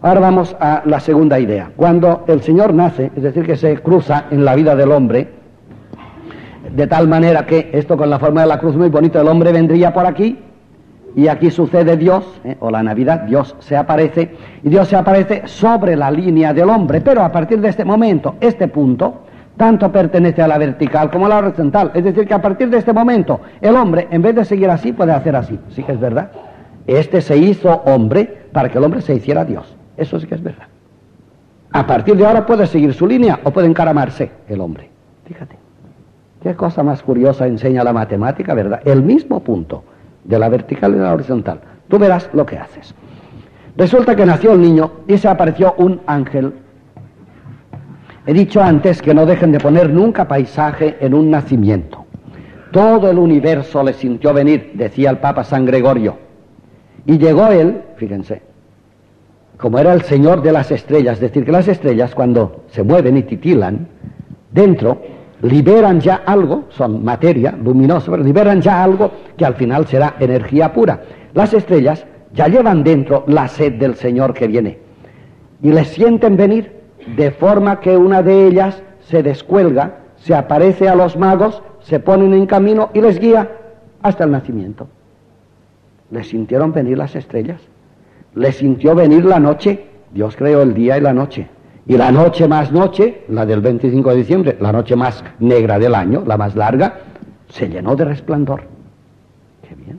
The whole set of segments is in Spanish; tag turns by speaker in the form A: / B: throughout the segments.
A: Ahora vamos a la segunda idea. Cuando el Señor nace, es decir, que se cruza en la vida del hombre, de tal manera que esto con la forma de la cruz muy bonito, el hombre vendría por aquí, y aquí sucede Dios, o la Navidad, Dios se aparece, y Dios se aparece sobre la línea del hombre, pero a partir de este momento, este punto, tanto pertenece a la vertical como a la horizontal, es decir, que a partir de este momento, el hombre, en vez de seguir así, puede hacer así, sí que es verdad. Este se hizo hombre para que el hombre se hiciera Dios, eso sí que es verdad. A partir de ahora puede seguir su línea o puede encaramarse el hombre, fíjate. Qué cosa más curiosa enseña la matemática, ¿verdad? El mismo punto de la vertical y de la horizontal. Tú verás lo que haces. Resulta que nació el niño y se apareció un ángel. He dicho antes que no dejen de poner nunca paisaje en un nacimiento. Todo el universo le sintió venir, decía el Papa San Gregorio. Y llegó él, fíjense, como era el señor de las estrellas, es decir, que las estrellas cuando se mueven y titilan, dentro liberan ya algo, son materia luminosa, pero liberan ya algo que al final será energía pura. Las estrellas ya llevan dentro la sed del Señor que viene y les sienten venir, de forma que una de ellas se descuelga, se aparece a los magos, se ponen en camino y les guía hasta el nacimiento. Les sintieron venir las estrellas, les sintió venir la noche. Dios creó el día y la noche. Y la noche más noche, la del 25 de diciembre, la noche más negra del año, la más larga, se llenó de resplandor. ¡Qué bien!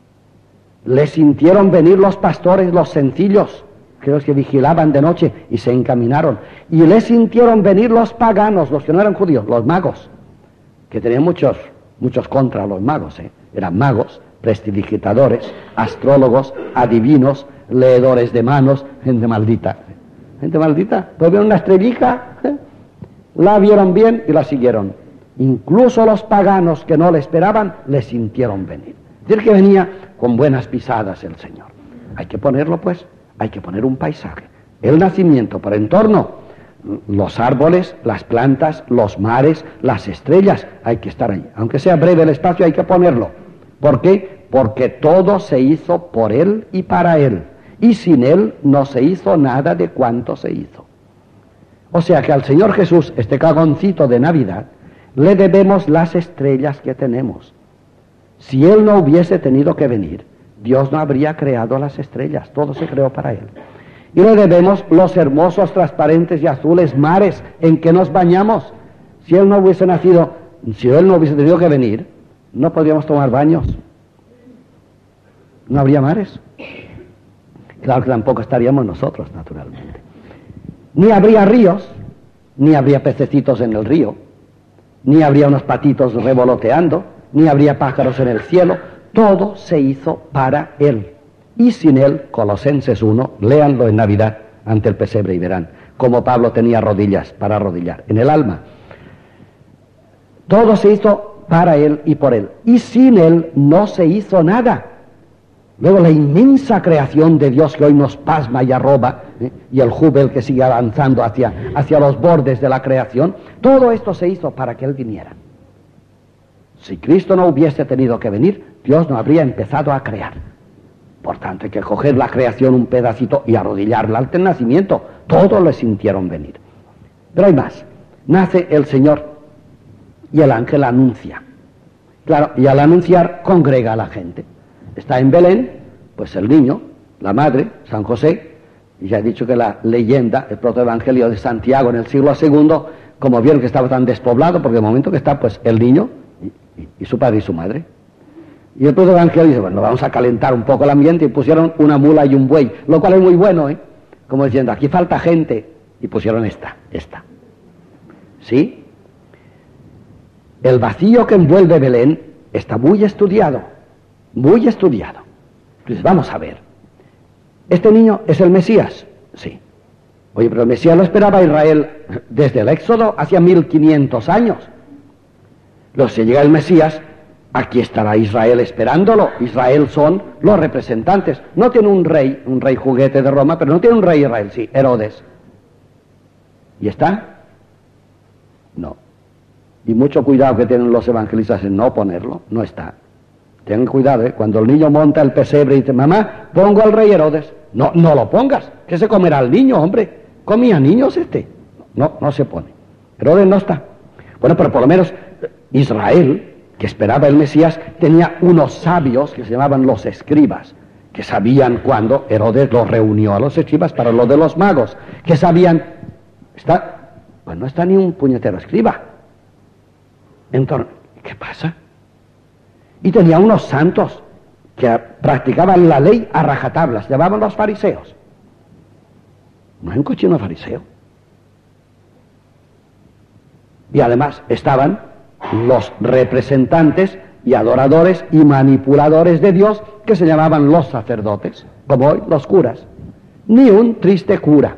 A: Le sintieron venir los pastores, los sencillos, que los que vigilaban de noche y se encaminaron. Y le sintieron venir los paganos, los que no eran judíos, los magos, que tenían muchos contra los magos, eran magos, prestidigitadores, astrólogos, adivinos, leedores de manos, gente maldita. Gente maldita, pues vieron una estrellita, la vieron bien y la siguieron. Incluso los paganos que no le esperaban, le sintieron venir. Es decir, que venía con buenas pisadas el Señor. Hay que ponerlo, pues, hay que poner un paisaje. El nacimiento, por entorno, los árboles, las plantas, los mares, las estrellas, hay que estar ahí. Aunque sea breve el espacio, hay que ponerlo. ¿Por qué? Porque todo se hizo por Él y para Él. Y sin Él no se hizo nada de cuanto se hizo. O sea que al Señor Jesús, este cagoncito de Navidad, le debemos las estrellas que tenemos. Si Él no hubiese tenido que venir, Dios no habría creado las estrellas, todo se creó para Él. Y le debemos los hermosos, transparentes y azules mares en que nos bañamos. Si Él no hubiese nacido, si Él no hubiese tenido que venir, no podríamos tomar baños. No habría mares. Claro que tampoco estaríamos nosotros, naturalmente. Ni habría ríos, ni habría pececitos en el río, ni habría unos patitos revoloteando, ni habría pájaros en el cielo. Todo se hizo para Él. Y sin Él, Colosenses 1, léanlo en Navidad ante el pesebre y verán cómo Pablo tenía rodillas para arrodillar en el alma. Todo se hizo para Él y por Él. Y sin Él no se hizo nada. Luego la inmensa creación de Dios que hoy nos pasma y arroba, y el júbilo que sigue avanzando hacia los bordes de la creación, todo esto se hizo para que Él viniera. Si Cristo no hubiese tenido que venir, Dios no habría empezado a crear. Por tanto, hay que coger la creación un pedacito y arrodillarla al nacimiento. Todos le sintieron venir. Pero hay más. Nace el Señor y el ángel anuncia. Claro, y al anunciar congrega a la gente. Está en Belén, pues el niño, la madre, San José, y ya he dicho que la leyenda, el protoevangelio de Santiago en el siglo II, como vieron que estaba tan despoblado, porque de momento que está pues el niño y su padre y su madre. Y el protoevangelio dice, bueno, vamos a calentar un poco el ambiente, y pusieron una mula y un buey, lo cual es muy bueno, como diciendo, aquí falta gente, y pusieron esta. ¿Sí? El vacío que envuelve Belén está muy estudiado. Muy estudiado. Entonces, vamos a ver. ¿Este niño es el Mesías? Sí. Oye, pero el Mesías lo esperaba Israel desde el Éxodo, hacía 1500 años. Luego, si llega el Mesías, aquí estará Israel esperándolo. Israel son los representantes. No tiene un rey juguete de Roma, pero no tiene un rey Israel, sí, Herodes. ¿Y está? No. Y mucho cuidado que tienen los evangelistas en no ponerlo, no está. Ten cuidado, cuando el niño monta el pesebre y dice, mamá, pongo al rey Herodes. No, no lo pongas, que se comerá el niño, hombre. ¿Comía niños este? No, no se pone. Herodes no está. Bueno, pero por lo menos Israel, que esperaba el Mesías, tenía unos sabios que se llamaban los escribas, que sabían cuando Herodes los reunió a los escribas para lo de los magos, que sabían, pues no está ni un puñetero escriba. Entonces, ¿qué pasa? Y tenía unos santos que practicaban la ley a rajatabla, se llamaban los fariseos. No hay un cochino fariseo. Y además estaban los representantes y adoradores y manipuladores de Dios que se llamaban los sacerdotes, como hoy los curas. Ni un triste cura.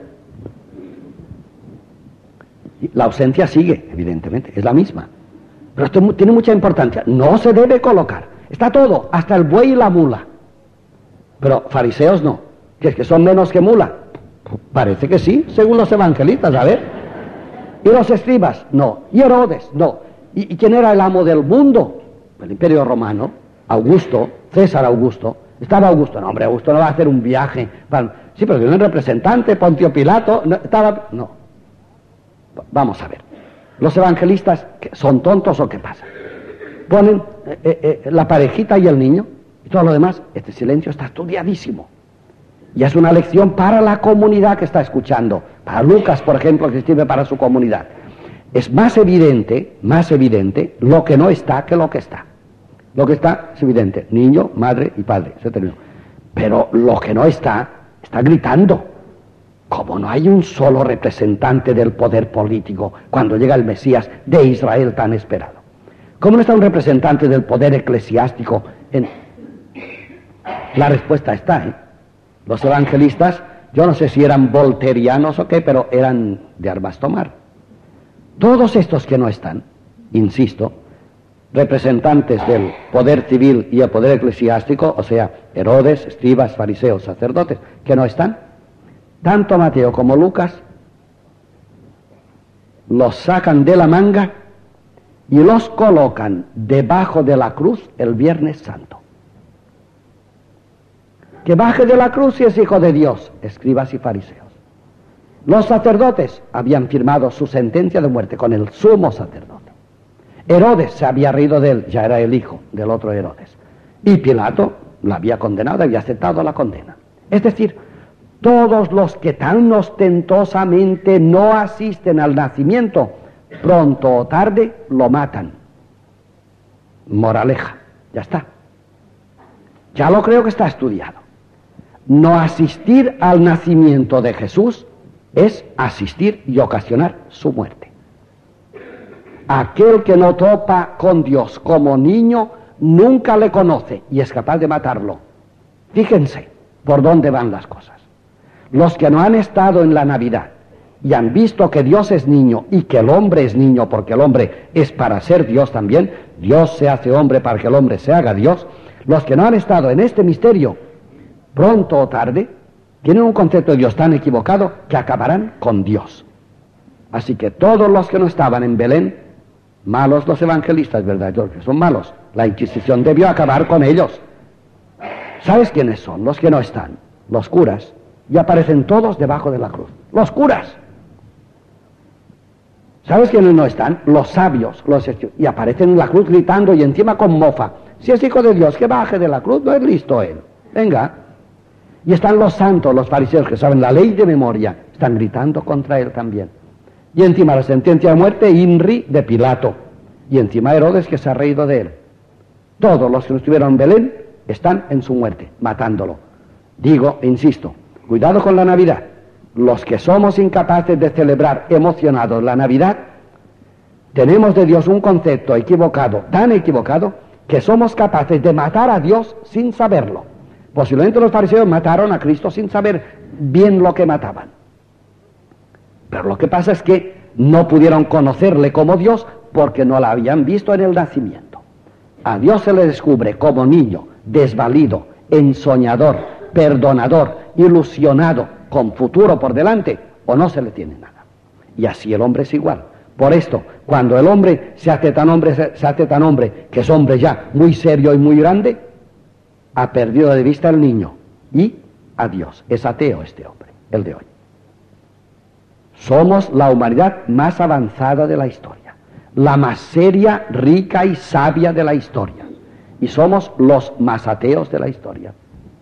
A: Y la ausencia sigue, evidentemente, es la misma. Pero esto tiene mucha importancia. No se debe colocar. Está todo, hasta el buey y la mula. Pero fariseos no. ¿Que es que son menos que mula? Parece que sí, según los evangelistas, a ver. ¿Y los escribas? No. ¿Y Herodes? No. ¿Y quién era el amo del mundo? El Imperio Romano, Augusto, César Augusto. Estaba Augusto. No, hombre, Augusto no va a hacer un viaje. Sí, pero tiene un representante, Poncio Pilato. No. Vamos a ver. ¿Los evangelistas son tontos o qué pasa? Ponen la parejita y el niño y todo lo demás. Este silencio está estudiadísimo. Y es una lección para la comunidad que está escuchando. Para Lucas, por ejemplo, que escribe para su comunidad. Es más evidente lo que no está que lo que está. Lo que está es evidente. Niño, madre y padre. Se terminó. Pero lo que no está gritando. Como no hay un solo representante del poder político cuando llega el Mesías de Israel tan esperado. ¿Cómo no está un representante del poder eclesiástico? La respuesta está, Los evangelistas, yo no sé si eran volterianos o qué, pero eran de armas tomar. Todos estos que no están, insisto, representantes del poder civil y el poder eclesiástico, o sea, Herodes, escribas, fariseos, sacerdotes, que no están, tanto Mateo como Lucas los sacan de la manga y los colocan debajo de la cruz el Viernes Santo. Que baje de la cruz si es hijo de Dios, escribas y fariseos. Los sacerdotes habían firmado su sentencia de muerte con el sumo sacerdote. Herodes se había reído de él, ya era el hijo del otro Herodes. Y Pilato lo había condenado, había aceptado la condena. Es decir, todos los que tan ostentosamente no asisten al nacimiento, pronto o tarde lo matan. Moraleja, ya está. Ya lo creo que está estudiado. No asistir al nacimiento de Jesús es asistir y ocasionar su muerte. Aquel que no topa con Dios como niño nunca le conoce y es capaz de matarlo. Fíjense por dónde van las cosas. Los que no han estado en la Navidad y han visto que Dios es niño y que el hombre es niño porque el hombre es para ser Dios también, Dios se hace hombre para que el hombre se haga Dios, los que no han estado en este misterio, pronto o tarde, tienen un concepto de Dios tan equivocado que acabarán con Dios. Así que todos los que no estaban en Belén, malos los evangelistas, ¿verdad? Que son malos. La Inquisición debió acabar con ellos. ¿Sabes quiénes son los que no están? Los curas. Y aparecen todos debajo de la cruz. Los curas. ¿Sabes quiénes no están? Los sabios. Y aparecen en la cruz gritando y encima con mofa. Si es hijo de Dios, que baje de la cruz, no es listo él. Venga. Y están los santos, los fariseos, que saben la ley de memoria. Están gritando contra él también. Y encima la sentencia de muerte, INRI de Pilato. Y encima Herodes, que se ha reído de él. Todos los que no estuvieron en Belén están en su muerte, matándolo. Digo, e insisto, cuidado con la Navidad. Los que somos incapaces de celebrar emocionados la Navidad, tenemos de Dios un concepto equivocado, tan equivocado, que somos capaces de matar a Dios sin saberlo. Posiblemente los fariseos mataron a Cristo sin saber bien lo que mataban. Pero lo que pasa es que no pudieron conocerle como Dios porque no la habían visto en el nacimiento. A Dios se le descubre como niño, desvalido, ensoñador, perdonador, ilusionado, con futuro por delante, o no se le tiene nada. Y así el hombre es igual. Por esto, cuando el hombre se hace tan hombre, que es hombre ya muy serio y muy grande, ha perdido de vista al niño y a Dios. Es ateo este hombre, el de hoy. Somos la humanidad más avanzada de la historia, la más seria, rica y sabia de la historia, y somos los más ateos de la historia.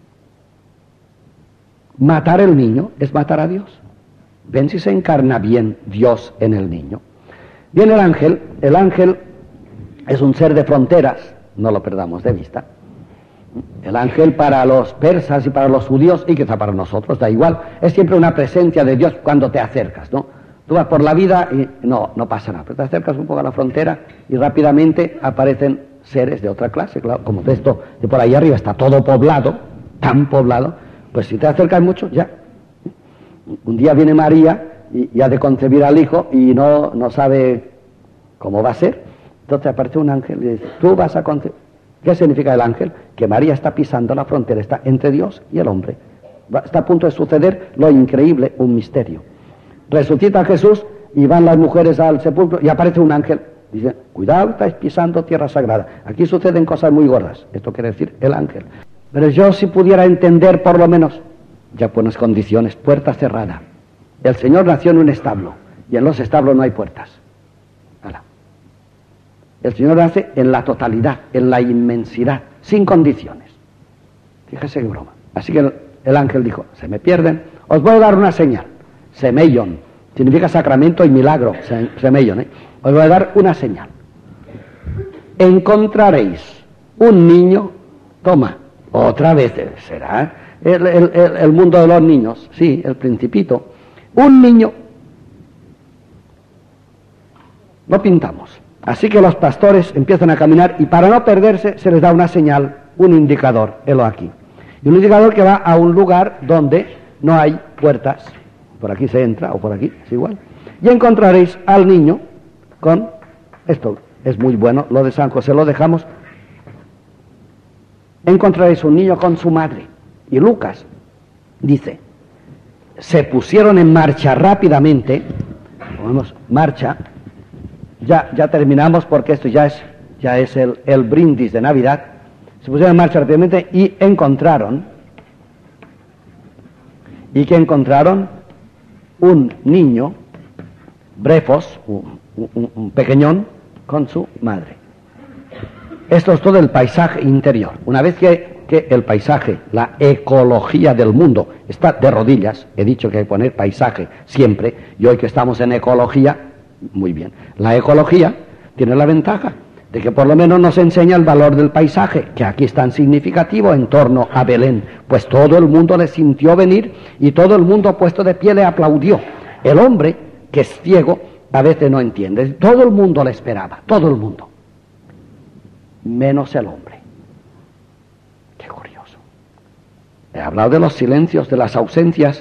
A: Matar el niño es matar a Dios. Ven si se encarna bien Dios en el niño. Bien, el ángel es un ser de fronteras, no lo perdamos de vista. El ángel para los persas y para los judíos, y quizá para nosotros, da igual, es siempre una presencia de Dios cuando te acercas, ¿no? Tú vas por la vida y no pasa nada, pero te acercas un poco a la frontera y rápidamente aparecen seres de otra clase, claro, como de esto, de por ahí arriba está todo poblado, tan poblado, pues si te acercas mucho, ya. Un día viene María y ha de concebir al hijo y no sabe cómo va a ser, entonces aparece un ángel y dice, tú vas a concebir. ¿Qué significa el ángel? Que María está pisando la frontera, está entre Dios y el hombre. Está a punto de suceder lo increíble, un misterio. Resucita Jesús y van las mujeres al sepulcro y aparece un ángel. Dice, cuidado, estáis pisando tierra sagrada. Aquí suceden cosas muy gordas. Esto quiere decir el ángel. Pero yo si pudiera entender por lo menos, ya buenas condiciones, puerta cerrada. El Señor nació en un establo y en los establos no hay puertas. El Señor nace en la totalidad, en la inmensidad, sin condiciones. Fíjese qué broma. Así que el ángel dijo, se me pierden, os voy a dar una señal. Semeion, significa sacramento y milagro, semeion, ¿eh? Os voy a dar una señal. Encontraréis un niño, toma, otra vez será el mundo de los niños, sí, el principito. Un niño, lo pintamos. Así que los pastores empiezan a caminar y para no perderse se les da una señal, un indicador, helo aquí. Y un indicador que va a un lugar donde no hay puertas. Por aquí se entra o por aquí, es igual. Y encontraréis al niño con, esto es muy bueno, lo de San José lo dejamos. Encontraréis un niño con su madre. Y Lucas dice, se pusieron en marcha rápidamente, ponemos marcha. Ya terminamos porque esto ya es el brindis de Navidad. Se pusieron en marcha rápidamente y encontraron un niño, brefos, un pequeñón, con su madre. Esto es todo el paisaje interior. Una vez que el paisaje, la ecología del mundo está de rodillas, he dicho que hay que poner paisaje siempre, y hoy que estamos en ecología, muy bien. La ecología tiene la ventaja de que por lo menos nos enseña el valor del paisaje, que aquí es tan significativo en torno a Belén, pues todo el mundo le sintió venir y todo el mundo puesto de pie le aplaudió. El hombre, que es ciego, a veces no entiende. Todo el mundo le esperaba, todo el mundo. Menos el hombre. Qué curioso. He hablado de los silencios, de las ausencias.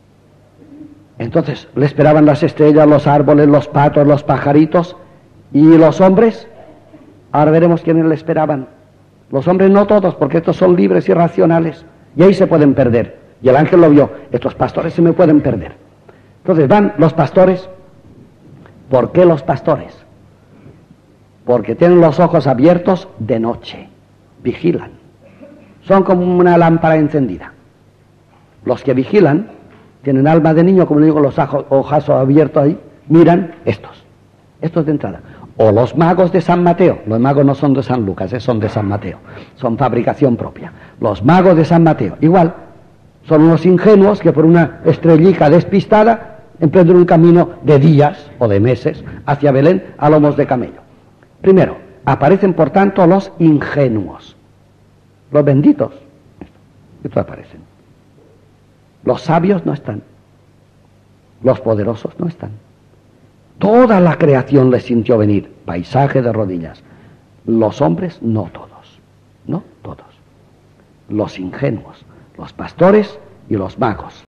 A: Entonces, le esperaban las estrellas, los árboles, los patos, los pajaritos. ¿Y los hombres? Ahora veremos quiénes le esperaban. Los hombres no todos, porque estos son libres y racionales. Y ahí se pueden perder. Y el ángel lo vio. Estos pastores se me pueden perder. Entonces van los pastores. ¿Por qué los pastores? Porque tienen los ojos abiertos de noche. Vigilan. Son como una lámpara encendida. Los que vigilan tienen alma de niño, como le digo, los ojazos abiertos ahí, miran estos de entrada. O los magos de San Mateo, los magos no son de San Lucas, son de San Mateo, son fabricación propia. Los magos de San Mateo, igual, son unos ingenuos que por una estrellica despistada emprenden un camino de días o de meses hacia Belén a lomos de camello. Primero, aparecen por tanto los ingenuos, los benditos, estos aparecen. Los sabios no están. Los poderosos no están. Toda la creación les sintió venir. Paisaje de rodillas. Los hombres no todos. No todos. Los ingenuos, los pastores y los magos.